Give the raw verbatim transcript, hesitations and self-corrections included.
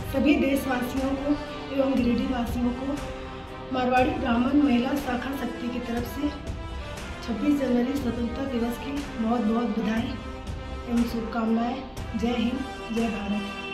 सभी देशवासियों को एवं गिरिडीह वासियों को मारवाड़ी ब्राह्मण महिला शाखा शक्ति की तरफ से छब्बीस जनवरी स्वतंत्रता दिवस की बहुत बहुत बधाई एवं शुभकामनाएं। जय हिंद, जय भारत।